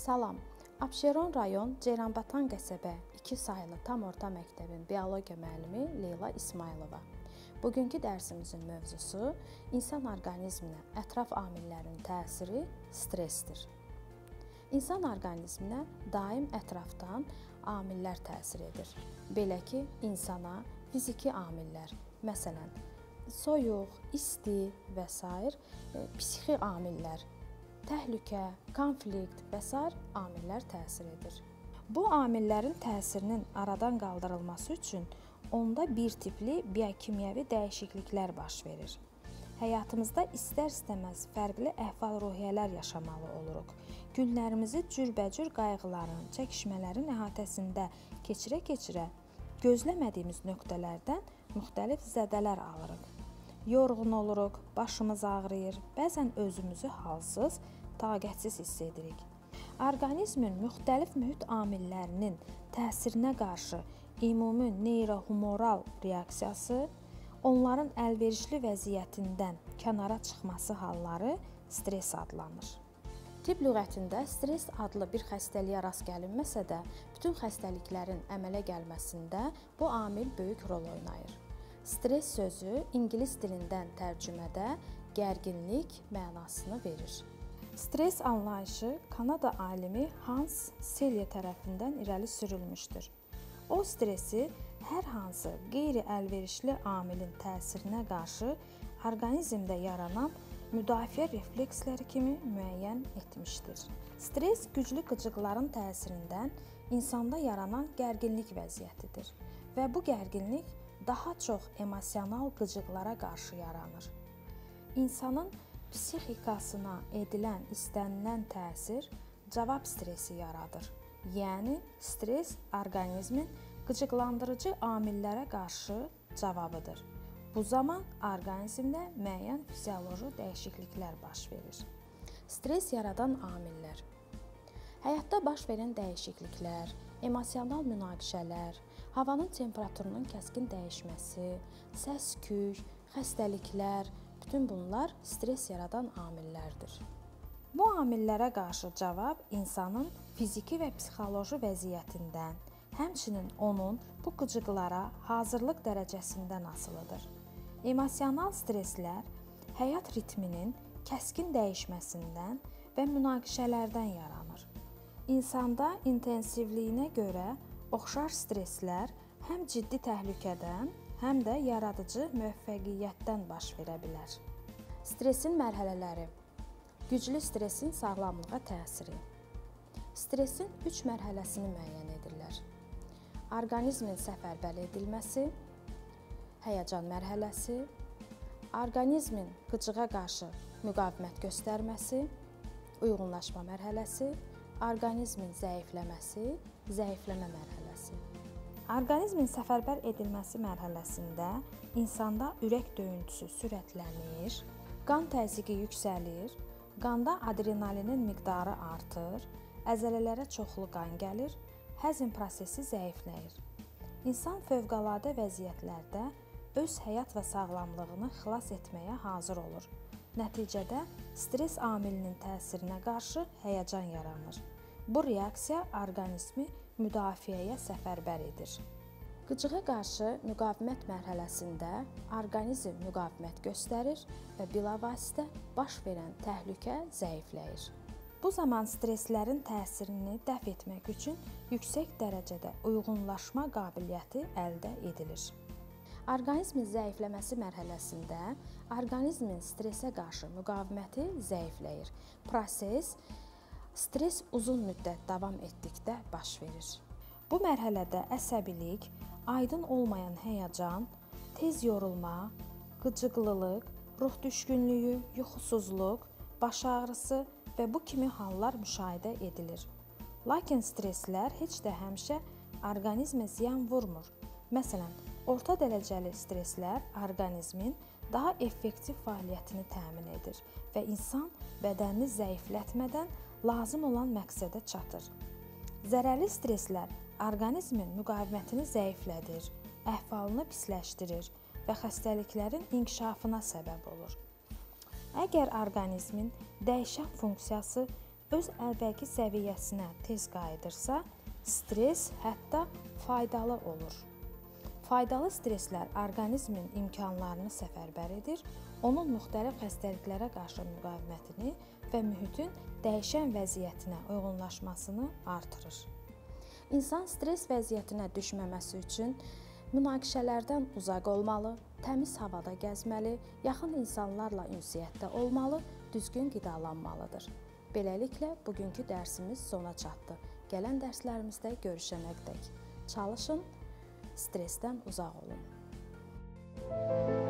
Salam, Abşeron rayon Ceyranbatan qəsəbə 2 saylı tam orta məktəbin biologiya müəllimi Leyla İsmailova. Bugünkü dərsimizin mövzusu insan orqanizminə ətraf amillərin təsiri stressdir. İnsan orqanizminə daim ətrafdan amillər təsir edir. Belə ki, insana fiziki amillər, məsələn, soyuq, isti və s. psixi amillər, təhlükə, konflikt və s. amillər təsir edir. Bu amillərin təsirinin aradan qaldırılması üçün onda bir tipli biokimyəvi dəyişikliklər baş verir. Həyatımızda istər-istəməz fərqli əhval-ruhiyyələr yaşamalı oluruq. Günlərimizi cürbəcür qayğıların, çəkişmələrin əhatəsində keçirə-keçirə gözləmədiyimiz nöqtələrdən müxtəlif zədələr alırıq. Yorğun oluruq, başımız ağrıyır, bəzən özümüzü halsız, taqətsiz hiss edirik. Orqanizmin müxtəlif mühit amillərinin təsirinə qarşı ümumi neyrohumoral reaksiyası, onların əlverişli vəziyyətindən kənara çıxması halları stress adlanır. Tibb lüğətində stress adlı bir xəstəliyə rast gəlinməsə də, bütün xəstəliklərin əmələ gəlməsində bu amil böyük rol oynayır. Stress sözü ingilis dilindən tərcümədə gərginlik mənasını verir. Stress anlayışı Kanada alimi Hans Selye tərəfindən irəli sürülmüşdür. O, stressi hər hansı qeyri-əlverişli amilin təsirinə qarşı orqanizmdə yaranan müdafiə refleksləri kimi müəyyən etmişdir. Stress güclü qıcıqların təsirindən insanda yaranan gərginlik vəziyyətidir və bu gərginlik daha çox emosional qıcıqlara qarşı yaranır. İnsanın psixikasına edilən istənilən təsir cavab stressi yaradır. Yəni, stress orqanizmin qıcıqlandırıcı amillərə qarşı cavabıdır. Bu zaman orqanizmdə müəyyən fizioloji dəyişikliklər baş verir. Stress yaradan amillər. Həyatda baş verən dəyişikliklər, emosional münaqişələr, havanın temperaturunun kəskin dəyişməsi, səs-küy, xəstəliklər, bütün bunlar stress yaradan amillərdir. Bu amillərə qarşı cavab insanın fiziki və psixoloji vəziyyətindən, həmçinin onun bu qıcıqlara hazırlıq dərəcəsindən asılıdır. Emosional stresslər həyat ritminin kəskin dəyişməsindən və münaqişələrdən yaranır. İnsanda intensivliyinə görə oxşar stresslər həm ciddi təhlükədən, həm də yaradıcı müvəffəqiyyətdən baş verə bilər. Stressin mərhələləri. Güclü stressin sağlamlığa təsiri. Stressin 3 mərhələsini müəyyən edirlər. Orqanizmin səfərbər edilməsi, həyəcan mərhələsi, orqanizmin qıcığa qarşı müqavimət göstərməsi, uyğunlaşma mərhələsi, orqanizmin zəifləməsi, zəifləmə mərhələsi. Orqanizmin səfərbər edilməsi mərhələsində insanda ürək döyüntüsü sürətlənir, qan təzyiqi yüksəlir, qanda adrenalinin miqdarı artır, əzələlərə çoxlu qan gəlir, həzm prosesi zəifləyir. İnsan fövqəladə vəziyyətlərdə öz həyat və sağlamlığını xilas etməyə hazır olur. Nəticədə stress amilinin təsirinə qarşı həyəcan yaranır. Bu reaksiya orqanizmi müdafiəyə səfərbər edir. Qıcığa qarşı müqavimət mərhələsində orqanizm müqavimət göstərir və bilavasitə baş verən təhlükə zəifləyir. Bu zaman stresslərin təsirini dəf etmək üçün yüksək dərəcədə uyğunlaşma qabiliyyəti əldə edilir. Orqanizmin zəifləməsi mərhələsində orqanizmin stressə qarşı müqaviməti zəifləyir. Proses stress uzun müddət davam etdikdə baş verir. Bu mərhələdə əsəbilik, aydın olmayan həyəcan, tez yorulma, qıcıqlılıq, ruh düşkünlüyü, yuxusuzluq, baş ağrısı və bu kimi hallar müşahidə edilir. Lakin stresslər heç də həmişə orqanizmə ziyan vurmur. Məsələn, orta dərəcəli stresslər orqanizmin daha effektiv fəaliyyətini təmin edir və insan bədənini zəiflətmədən lazım olan məqsədə çatır. Zərərli stresslər orqanizmin müqavimətini zəiflədir, əhvalını pisləşdirir və xəstəliklərin inkişafına səbəb olur. Əgər orqanizmin dəyişən funksiyası öz əvvəlki səviyyəsinə tez qayıdırsa, stress hətta faydalı olur. Faydalı stresslər orqanizmin imkanlarını səfərbər edir, onun müxtəlif xəstəliklərə qarşı müqavimətini və mühitin dəyişən vəziyyətinə uyğunlaşmasını artırır. İnsan stress vəziyyətinə düşməməsi üçün münaqişələrdən uzaq olmalı, təmiz havada gəzməli, yaxın insanlarla ünsiyyətdə olmalı, düzgün qidalanmalıdır. Beləliklə, bugünkü dərsimiz sona çatdı. Gələn dərslərimizdə görüşənədək çalışın, stressdən uzaq olun.